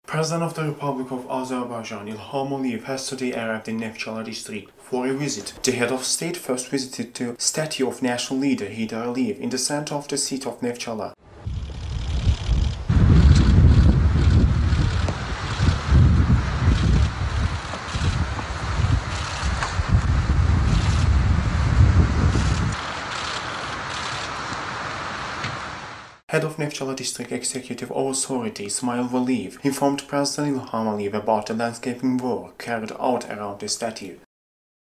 President of the Republic of Azerbaijan Ilham Aliyev has today arrived in Neftchala district for a visit. The head of state first visited the statue of national leader Ilham Aliyev in the center of the city of Neftchala. Head of Neftchala District Executive Authority Ismail Aliyev informed President Ilham Aliyev about the landscaping work carried out around the statue.